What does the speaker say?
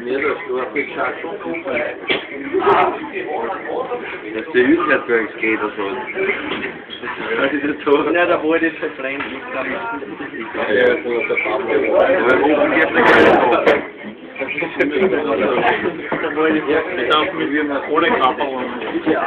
Mir das nur geschafft. Dass der Übungswerk geht oder so. Das ist jetzt so. Ja, da wollte ich verbrennen. Ja, so der Pablo. Aber wo geht der Geist? Da wollte ich ohne Kappa und ja.